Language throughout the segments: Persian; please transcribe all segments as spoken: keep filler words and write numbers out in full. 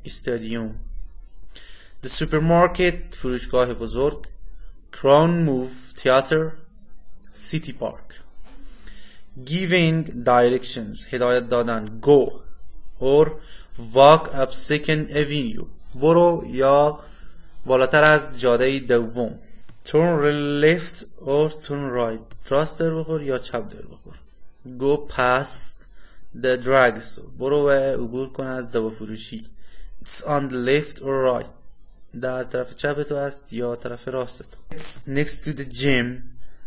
استادیوم. The supermarket فروشگاه بزرگ. Crown Move تئاتر. City Park. Giving directions هدایت دادن. Go or walk up second avenue برو یا بالاتر از جاده دوم. Turn left or turn right راست در بخور یا چپ در بخور. Go past the drugstore برو و عبور کن از دوافروشی. It's on the left or right در طرف چپ تو است یا طرف راست تو. It's next to the gym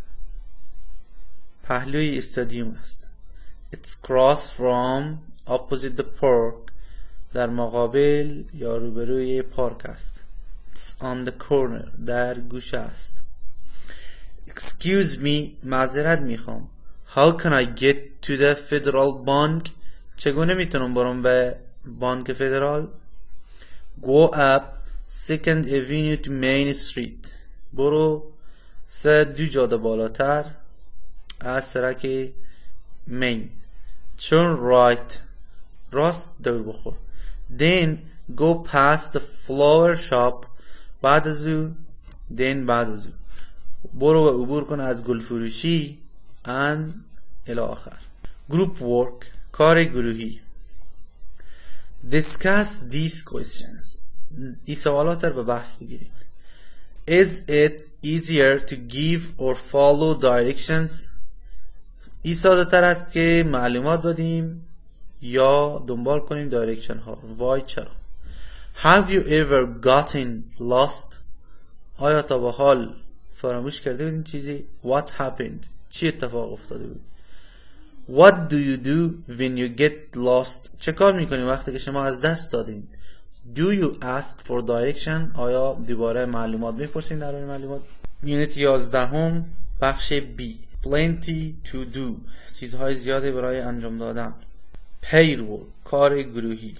پهلوی استادیوم است. It's cross from opposite the park در مقابل یا روبروی پارک است. It's on the corner در گوشه است. Excuse me معذرت میخوام. How can I get to the federal bank چگونه میتونم برم به بانک فدرال؟ Go up second avenue to main street برو سه دو جاده بالاتر از سرک مین. Turn right راست دور بخور. Then go past the flower shop بعد از او then بعد از او برو و عبور کن از گل فروشی and الی آخر. Group work کار گروهی. Discuss these questions این سوالات رو به بحث بگیرید. Is it easier to give or follow directions این ساده تر است که معلومات بدیم یا دنبال کنیم دایرکشن ها. وای چرا؟ Have you ever gotten lost آیا تا به حال فراموش کرده بودین چیزی؟ What happened چی اتفاق افتاده بود؟ What do you do when you get lost چه کار میکنی وقتی که شما از دست دادین؟ Do you ask for direction آیا دوباره معلومات میپرسین درباره معلومات؟ یونیت یازدهم بخش B Plenty to do چیزهای زیاده برای انجام دادن. Payroll کار گروهی.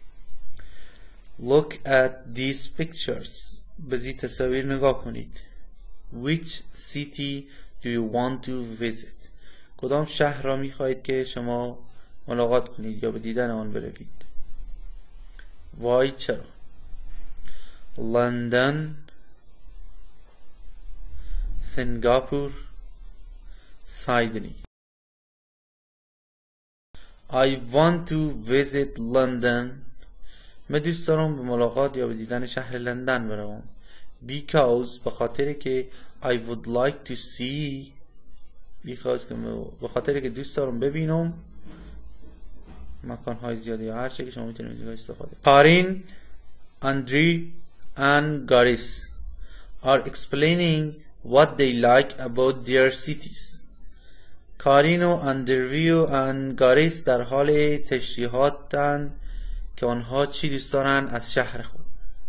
Look at these pictures به این تصاویر نگاه کنید. Which city do you want to visit کدام شهر را میخواهید که شما ملاقات کنید یا به دیدن آن بروید؟ وای چرا؟ لندن، سنگاپور، سایدنی. I want to visit London من دوست دارم به ملاقات یا به دیدن شهر لندن بروم. Because به خاطر که I would like to see because به خاطر که دوست دارم ببینم مکان‌های زیادی یا هر چه که شما میتونید ازش استفاده. کارین، اندری and Garis are explaining what they like about their cities. کارین و اندریو and گاریس در حال تشریحاتن که آنها چی دوست دارن از شهر خود.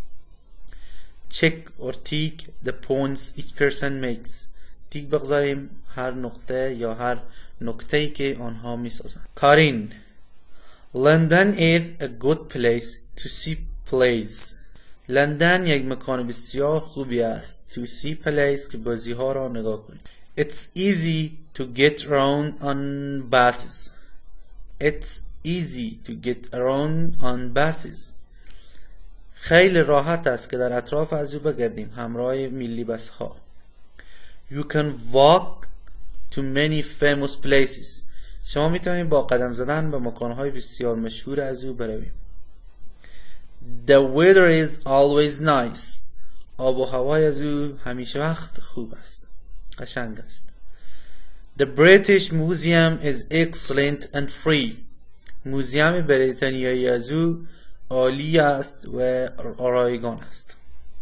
Check or tick the points each person makes. تیک بگذاریم هر نقطه یا هر نکته‌ای که آنها میسازن. کارین London is a good place to see plays. لندن یک مکان بسیار خوبی است. To see plays که بازی ها را نگاه کنید. It's easy to get around on buses. It's easy to get around on buses. خیلی راحت است که در اطراف از او بگردیم همراه ملی بس ها. You can walk to many famous places. شما میتونید با قدم زدن به مکانهای بسیار مشهور از او برویم. The weather is always nice. آب و هوای از او همیشه وقت خوب است. قشنگ است. The British Museum is excellent and free. موزیم بریتانیایی از او عالی است و رایگان است.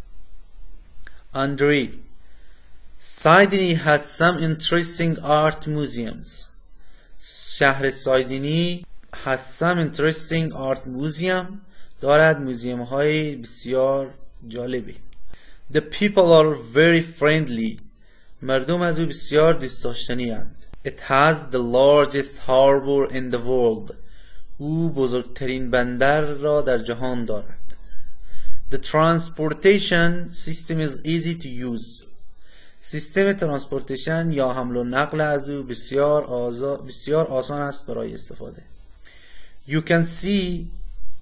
Andre Sydney has some interesting art museums. شهر سایدنی has some interesting art museum دارد موزیم های بسیار جالبی. The people are very friendly. مردم از او بسیار دوست داشتنی اند. It has the largest harbor in the world. او بزرگترین بندر را در جهان دارد. The transportation system is easy to use. سیستم ترانسپورتیشن یا حمل و نقل از او بسیار آزا... بسیار آسان است برای استفاده. You can see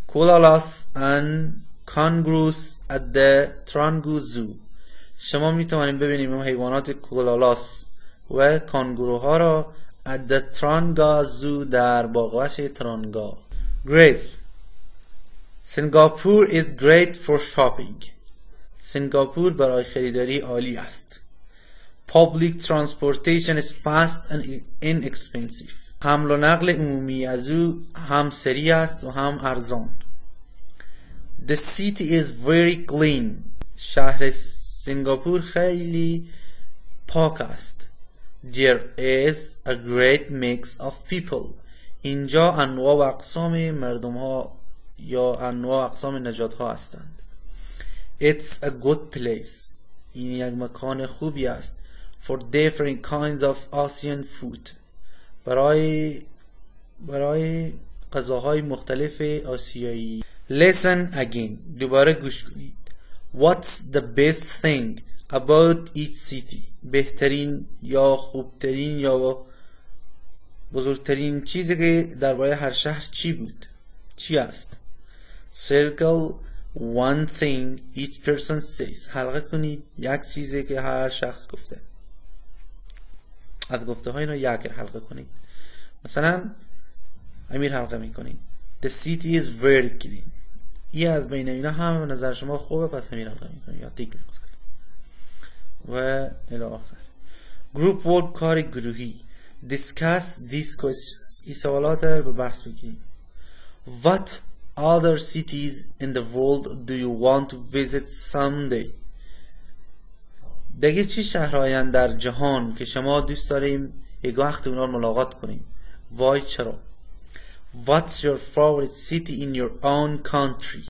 koalas and kangaroos at the Trango Zoo. شما می توانید ببینید حیوانات کولالاس و کانگوروها را at the Tranga Zoo در باغوش ترانگا. Grace. Singapore is great for shopping. سنگاپور برای خریداری عالی است. Public transportation is fast and inexpensive. حمل و نقل عمومی از او هم سریع است و هم ارزان. The city is very clean. شهر سنگاپور خیلی پاک است. There is a great mix of people. اینجا انواع و اقسام مردم ها یا انواع و اقسام نژاد ها هستند. It's a good place. این یک مکان خوبی است. For different kinds of Asian food. برای برای غذاهای مختلف آسیایی. Listen again. دوباره گوش کنید. What's the best thing about each city? بهترین یا خوبترین یا بزرگترین چیزی که درباره هر شهر چی بود؟ چی است؟ Circle one thing each person says. حلقه کنید یک چیزی که هر شخص گفته. از گفته های اینا یک حلقه کنید. مثلا امیر حلقه میکنید The city is very clean. ای از بین اینا هم به نظر شما خوبه، پس امیر حلقه میکنید یا تیک میکنید و الی آخر. Group work کار گروهی. Discuss these questions. این سوالات رو به بحث بگیرید. What other cities in the world do you want to visit someday? دیگه چی شهرهایند در جهان که شما دوست داریم یک وقت اونا رو ملاقات کنیم؟ وای چرا؟ What's your favorite city in your own country?